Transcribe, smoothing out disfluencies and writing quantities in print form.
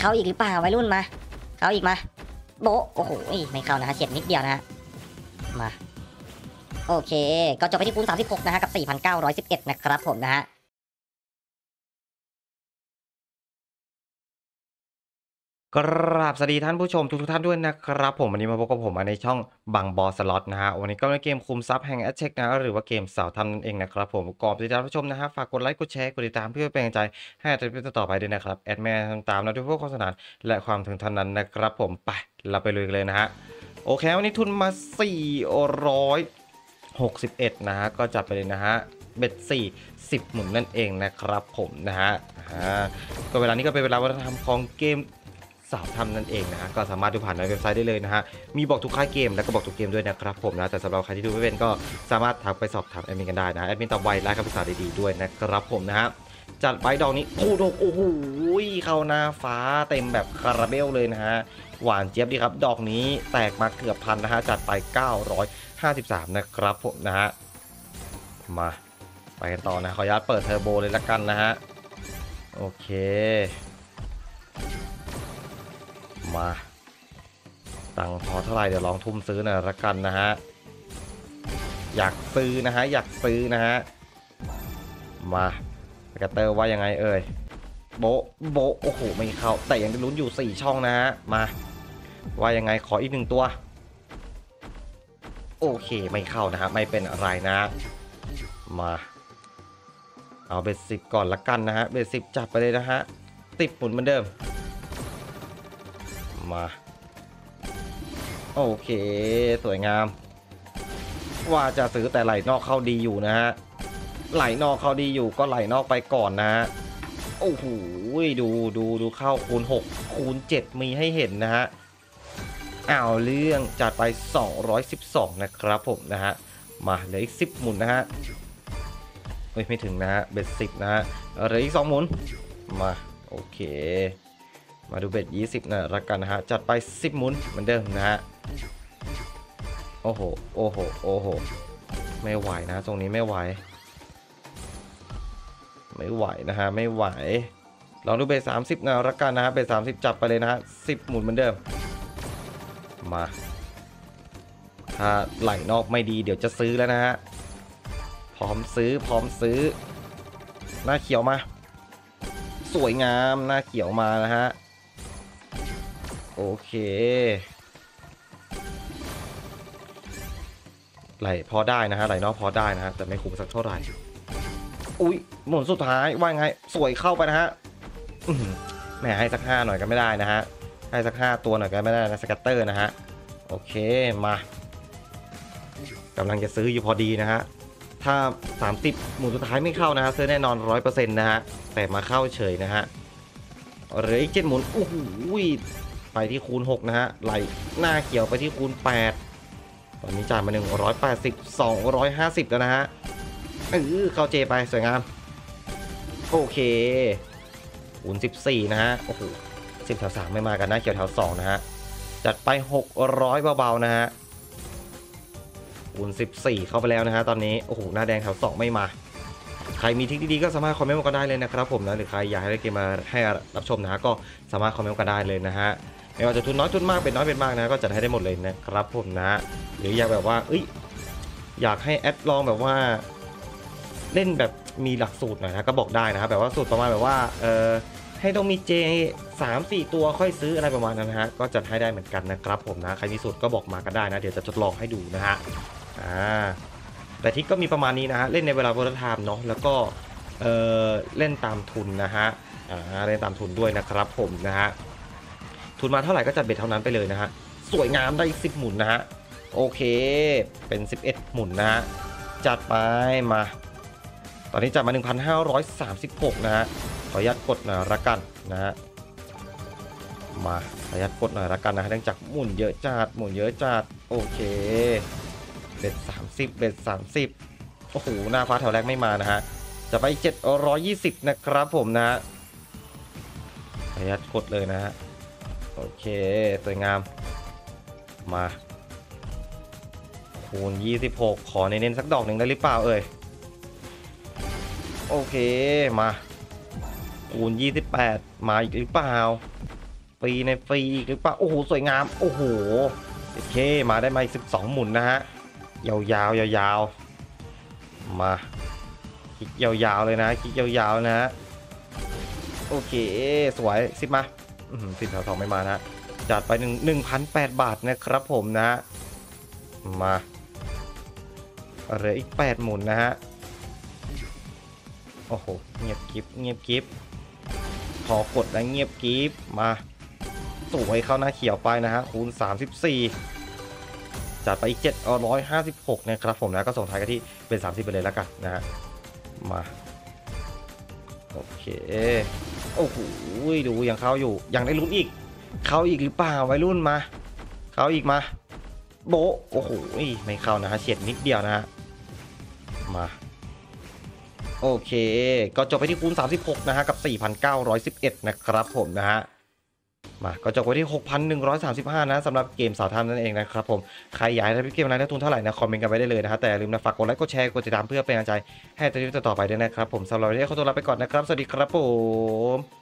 เข้าอีกหรือเปล่าวัยรุ่นมาเข้าอีกมาโบโอ้โหไม่เข้านะฮะเฉียดนิดเดียวนะฮะมาโอเคก็จบไปที่คูณ36นะฮะกับ 4,911 นะครับผมนะฮะกราบสวัสดีท่านผู้ชมทุกท่านด้วยนะครับผมวันนี้มาพบกับผมในช่องบังบอสล็อตนะฮะวันนี้ก็เป็นเกมคุมทรัพย์แห่งแอชเช็คนะหรือว่าเกมเสาทำนั่นเองนะครับผมก่อนที่จะรับชมนะฮะฝากกดไลค์กดแชร์กดติดตามเพื่อเป็นกำลังใจให้ในคลิปต่อไปด้วยนะครับแอดแม่ทำตามนะด้วยพวกโฆษณาและความถึงทันนั้นนะครับผมไปเราไปลุยเลยนะฮะโอเควันนี้ทุนมา461นะฮะก็จับไปเลยนะฮะเบ็ด10หมุนนั่นเองนะครับผมนะฮะก็เวลานี้ก็เป็นเวลาวัฒนธรรมของเกมสาวทำนั่นเองนะฮะก็สามารถดูผ่านในเว็บไซต์ได้เลยนะฮะมีบอกทุกค่ายเกมแล้วก็บอกทุกเกมด้วยนะครับผมนะแต่สำหรับใครที่ดูไม่เป็นก็สามารถทักไปสอบถามแอดมินกันได้นะแอดมินตอบไวและคำปรึกษาดีๆด้วยนะครับผมนะฮะจัดไปดอกนี้โอ้โหเข้าหน้าฟ้าเต็มแบบคาราเบลเลยนะฮะหวานเจี๊ยบดีครับดอกนี้แตกมาเกือบพันนะฮะจัดไป953นะครับผมนะฮะมาไปกันต่อนะขออนุญาตเปิดเทอร์โบเลยละกันนะฮะโอเคมาตังพอเท่าไหร่เดี๋ยวลองทุ่มซื้อหน่อยละกันนะฮะอยากซื้อนะฮะมาแกเตอร์ว่ายังไงเอ่ยโบโอ้โหไม่เข้าแต่ยังลุ้นอยู่4ช่องนะฮะมาว่ายังไงขออีก1ตัวโอเคไม่เข้านะฮะไม่เป็นอะไรนะมาเอาเบ็ด10ก่อนละกันนะฮะเบ็ด10จับไปเลยนะฮะ10หมุนเหมือนเดิมมาโอเคสวยงามว่าจะซื้อแต่ไหลนอกเข้าดีอยู่นะฮะไหลนอกเข้าดีอยู่ก็ไหลนอกไปก่อนนะฮะโอ้โหดูเข้าคูณ6คูณ7มีให้เห็นนะฮะเอาเรื่องจัดไป212นะครับผมนะฮะมาเหลืออีก10หมุนนะฮะไม่ถึงนะฮะเบ็ด10นะฮะเหลืออีก2หมุนมาโอเคมาดูเบ็ด20นะละกันนะฮะจัดไป10หมุนเหมือนเดิมนะฮะโอ้โหไม่ไหวนะตรงนี้ไม่ไหวนะฮะไม่ไหวลองดูเบ็ด30นะละกันนะฮะเบ็ด30จับไปเลยนะฮะ10หมุนเหมือนเดิมมาถ้าไหลนอกไม่ดีเดี๋ยวจะซื้อแล้วนะฮะพร้อมซื้อหน้าเขียวมาสวยงามหน้าเขียวมานะฮะโอเคไหลพอได้นะฮะไหลนอกพอได้นะฮะแต่ไม่คุ้มสักเท่าไหร่อุ้ยหมุนสุดท้ายว่าไงสวยเข้าไปนะฮะแหมให้สัก5หน่อยก็ไม่ได้นะฮะให้สัก5ตัวหน่อยก็ไม่ได้นะสกัตเตอร์นะฮะโอเคมากำลังจะซื้ออยู่พอดีนะฮะถ้า30หมุนสุดท้ายไม่เข้านะฮะซื้อแน่นอน 100% นะฮะแต่มาเข้าเฉยนะฮะเหลืออีก7หมุนโอ้โหไปที่คูณ6นะฮะไหลหน้าเขียวไปที่คูณ8ตอนนี้จ่ายมา180 250แล้วนะฮะเข้าเจไปสวยงามโอเคคูณ14นะฮะโอ้โห10แถว3ไม่มากันนะเขียวแถว2นะฮะจัดไป600เบาๆนะฮะคูณ14เข้าไปแล้วนะฮะตอนนี้โอ้โหหน้าแดงแถว2ไม่มาใครมีทริคดีๆก็สามารถคอมเมนต์มากันได้เลยนะครับผมนะหรือใครอยากให้เกมมาให้รับชมนะฮะก็สามารถคอมเมนต์กันได้เลยนะฮะไม่ว่าจะทุนน้อยทุนมากเป็นน้อยเป็นมากนะก็จัดให้ได้หมดเลยนะครับผมนะหรืออยากแบบว่าอยากให้แอดลองแบบว่าเล่นแบบมีหลักสูตรหน่อยนะก็บอกได้นะครับแบบว่าสูตรประมาณแบบว่าให้ต้องมี J 3-4 ตัวค่อยซื้ออะไรประมาณนั้นนะฮะก็จัดให้ได้เหมือนกันนะครับผมนะใครมีสูตรก็บอกมากันได้นะเดี๋ยวจะทดลองให้ดูนะฮะแต่ที่ก็มีประมาณนี้นะฮะเล่นในเวลาโวลาไทม์เนาะแล้วก็เล่นตามทุนนะฮะเล่นตามทุนด้วยนะครับผมนะฮะทุนมาเท่าไหร่ก็จัดเบ็ดเท่านั้นไปเลยนะฮะสวยงามได้10หมุนนะฮะโอเคเป็น11หมุนนะฮะจัดไปมาตอนนี้จัดมา 1,536 นะฮะขออนุญาตกดหน่อยละกันนะฮะมาขออนุญาตกดหน่อยละกันนะเนื่องจากหมุนเยอะจัดโอเคเบ็ด30โอ้โหหน้าฟ้าแถวแรกไม่มานะฮะจะไป720นะครับผมนะฮะขออนุญาตกดเลยนะฮะโอเคสวยงามมาคูณ26ขอเน้นๆสักดอกหนึ่งได้หรือเปล่าเอ่ยโอเคมาคูณ28มาอีกหรือเปล่าฟรีในฟรีอีกหรือเปล่าโอ้โหสวยงามโอ้โหโอเคมาได้มาอีก12หมุนนะฮะยาวๆยาวๆมาคลิกยาวๆเลยนะคลิกยาวๆนะฮะโอเคสวย10มา10แถว2ไม่มานะจัดไป1,008 บาทนะครับผมนะมาเหลืออีก8หมุนนะฮะโอ้โหเงียบกิฟเงียบกิฟพอกดแล้วเงียบกิฟมาสวยเข้าหน้าเขียวไปนะฮะคูณ34จัดไปอีก756นะครับผมนะก็ส่งท้ายกันที่เป็น30ไปเลยแล้วกันนะฮะมาโอเคโอ้โหดูยังเข้าอยู่ยังได้ลุ้นอีกเข้าอีกหรือเปล่าวัยรุ่นมาเข้าอีกมาโบโอ้โหไม่เข้านะฮะเฉียดนิดเดียวนะฮะมาโอเคก็จบไปที่คูณ36นะฮะกับ4,911นะครับผมนะฮะมาก็จบไปที่ 6,135 นะสำหรับเกมสาวถ้ำนั่นเองนะครับผมใครอยากให้ทำเกมอะไรนะทุนเท่าไหร่นะคอมเมนต์กันไว้ได้เลยนะฮะแต่อย่าลืมนะฝากกดไลค์กดแชร์กดติดตามเพื่อเป็นกำลังใจให้ตัวต่อไปด้วยนะครับผมสำหรับวันนี้ขอตัวลาไปก่อนนะครับสวัสดีครับผม